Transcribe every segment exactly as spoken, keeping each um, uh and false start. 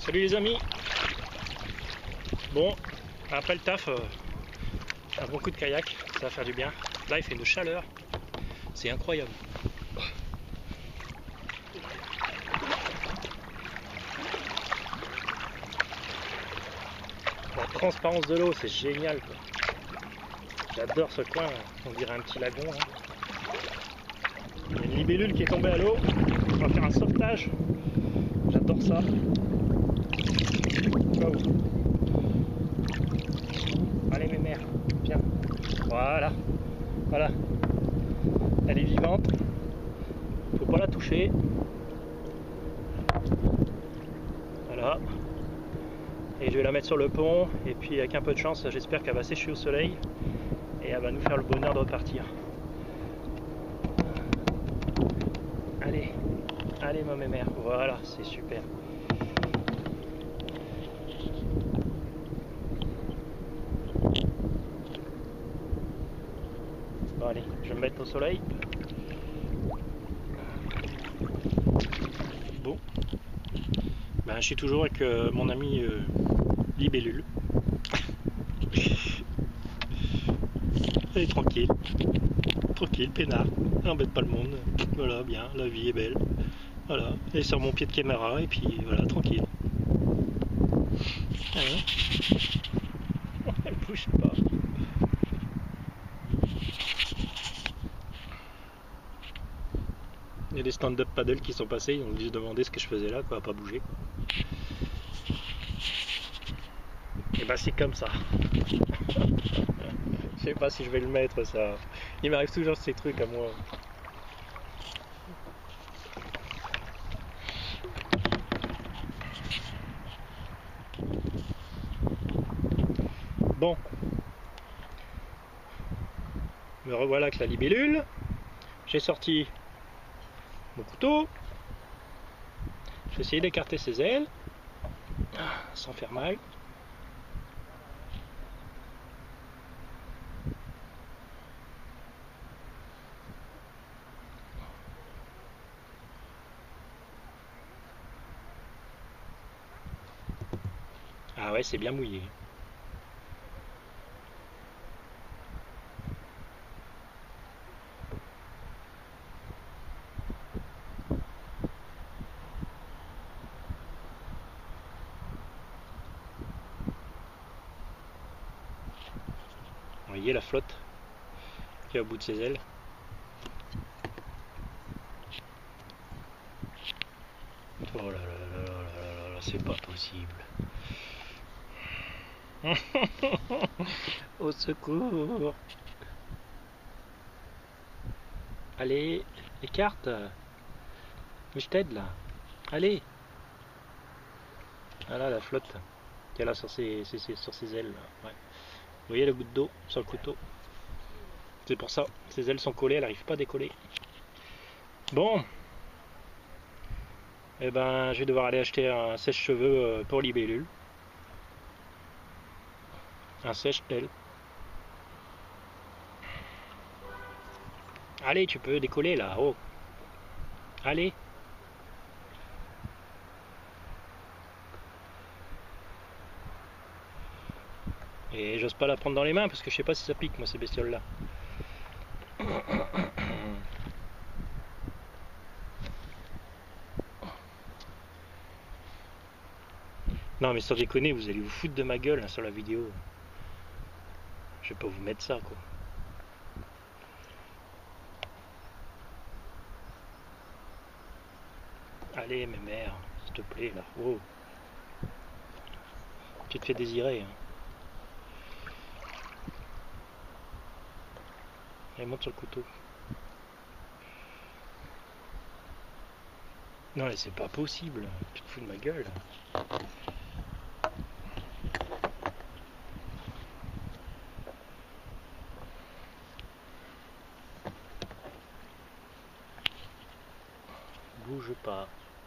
Salut les amis. Bon, après le taf, euh, un bon coup de kayak, ça va faire du bien. Là il fait une chaleur, c'est incroyable. La transparence de l'eau, c'est génial quoi. J'adore ce coin, on dirait un petit lagon. Hein. Il y a une libellule qui est tombée à l'eau, on va faire un sauvetage. J'adore ça. Wow. Allez mes mères, viens. Voilà, voilà. Elle est vivante. Faut pas la toucher. Voilà. Et je vais la mettre sur le pont. Et puis avec un peu de chance, j'espère qu'elle va sécher au soleil. Et elle va nous faire le bonheur de repartir. Allez, allez ma mère. Voilà, c'est super. Bon allez, je vais me mettre au soleil. Bon. Ben, je suis toujours avec euh, mon ami euh, Libellule. Elle est tranquille. Tranquille, peinard. Elle n'embête pas le monde. Voilà, bien, la vie est belle. Voilà, elle est sur mon pied de caméra et puis voilà, tranquille. Voilà. Elle bouge pas. Il y a des stand-up paddle qui sont passés, ils ont dû se demander ce que je faisais là, quoi, à pas bouger. Quoi. Et bah c'est comme ça. Je sais pas si je vais le mettre ça. Il m'arrive toujours ces trucs à moi. Bon. Me revoilà avec la libellule. J'ai sorti mon couteau. Je vais essayer d'écarter ses ailes. Sans faire mal. Ah ouais, c'est bien mouillé. Vous voyez la flotte qui est au bout de ses ailes. Oh là là là là là là, c'est pas possible. Au secours. Allez, écarte. Mais je t'aide là. Allez. Voilà la flotte qu'elle a sur ses, ses, ses, sur ses ailes. Là. Ouais. Vous voyez la goutte d'eau sur le couteau. C'est pour ça. Ses ailes sont collées, elle n'arrive pas à décoller. Bon. Eh ben, je vais devoir aller acheter un sèche-cheveux pour libellule. Un sèche-aile. Allez, tu peux décoller là. Oh. Allez. Et j'ose pas la prendre dans les mains parce que je sais pas si ça pique moi ces bestioles là. Non mais sans déconner, vous allez vous foutre de ma gueule hein, sur la vidéo. Je vais pas vous mettre ça quoi. Allez mes mères, s'il te plaît là. Oh. Tu te fais désirer. Hein. Elle monte sur le couteau. Non mais c'est pas possible. Tu te fous de ma gueule. Bouge pas.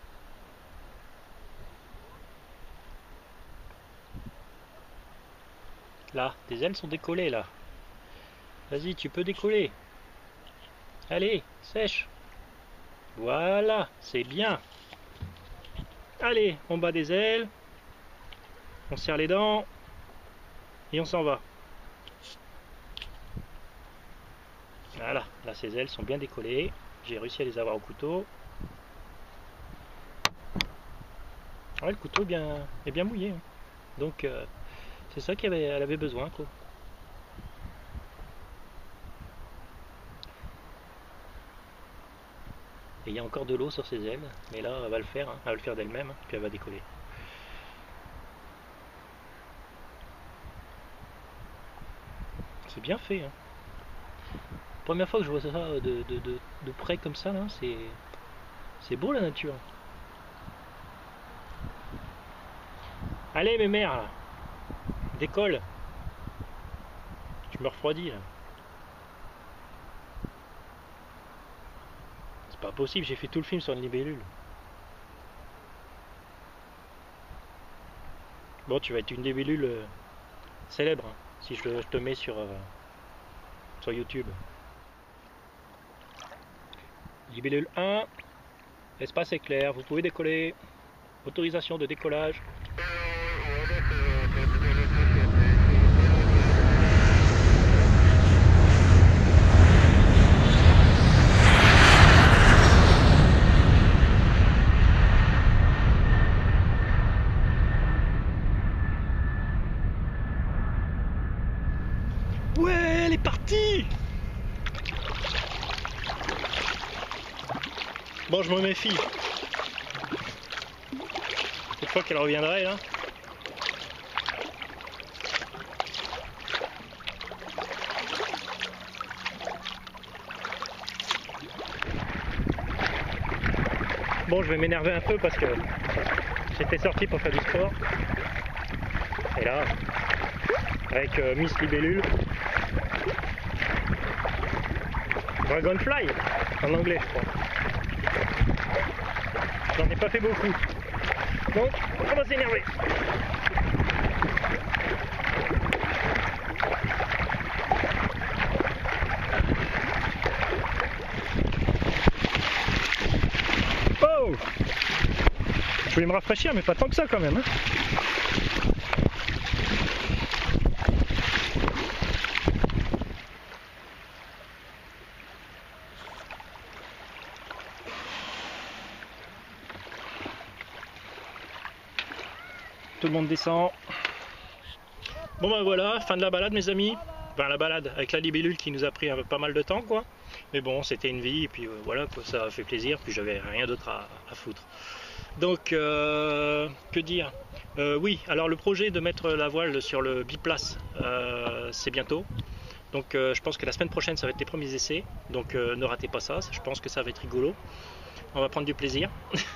Là, tes ailes sont décollées là. Vas-y, tu peux décoller. Allez, sèche. Voilà, c'est bien. Allez, on bat des ailes. On serre les dents et on s'en va. Voilà, là ses ailes sont bien décollées. J'ai réussi à les avoir au couteau. Ouais, le couteau est bien, est bien mouillé. Hein. Donc euh, c'est ça qu'elle avait, elle avait besoin, quoi. Et il y a encore de l'eau sur ses ailes, mais là elle va le faire, hein. Elle va le faire d'elle-même, hein, puis elle va décoller. C'est bien fait. Hein. Première fois que je vois ça de, de, de, de près comme ça, là, c'est c'est beau la nature. Allez mes mères, là. Décolle. Je me refroidis là. C'est pas possible, j'ai fait tout le film sur une libellule. Bon, tu vas être une libellule euh, célèbre hein, si je, je te mets sur, euh, sur YouTube. Libellule un, espace éclair, vous pouvez décoller. Autorisation de décollage. Ouais, elle est partie. Bon, je me méfie. Cette fois qu'elle reviendrait là. Bon, je vais m'énerver un peu parce que j'étais sorti pour faire du sport. Et là, avec euh, Miss Libellule, Dragonfly, en anglais je crois. J'en ai pas fait beaucoup. Donc, on va s'énerver. Oh! Je voulais me rafraîchir, mais pas tant que ça quand même. Hein. Tout le monde descend. Bon ben voilà, fin de la balade mes amis. Enfin la balade avec la libellule qui nous a pris pas mal de temps quoi. Mais bon, c'était une vie et puis euh, voilà quoi, ça a fait plaisir. Puis j'avais rien d'autre à, à foutre. Donc euh, que dire euh, oui, alors le projet de mettre la voile sur le biplace, euh, c'est bientôt. Donc euh, je pense que la semaine prochaine ça va être les premiers essais. Donc euh, ne ratez pas ça, je pense que ça va être rigolo. On va prendre du plaisir.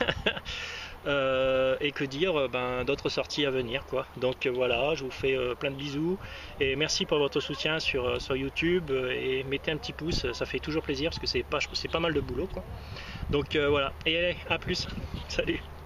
Euh, et que dire, ben, d'autres sorties à venir quoi. Donc euh, voilà, je vous fais euh, plein de bisous et merci pour votre soutien sur, euh, sur YouTube euh, et mettez un petit pouce, ça fait toujours plaisir parce que c'est pas, c'est pas mal de boulot quoi. Donc euh, voilà, et allez, à plus, salut.